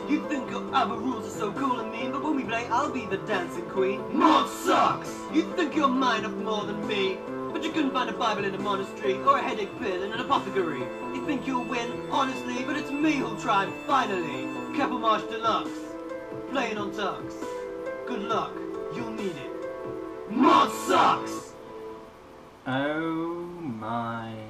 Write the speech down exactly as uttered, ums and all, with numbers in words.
You think your other rules are so cool and mean, but when we play, I'll be the dancing queen. Mod sucks! You think you're mine up more than me, but you couldn't find a Bible in a monastery, or a headache pill in an apothecary. You think you'll win, honestly, but it's me who'll try finally. Keppel Marsh Deluxe. Playing on Tux. Good luck. You'll need it. Mod sucks! Oh my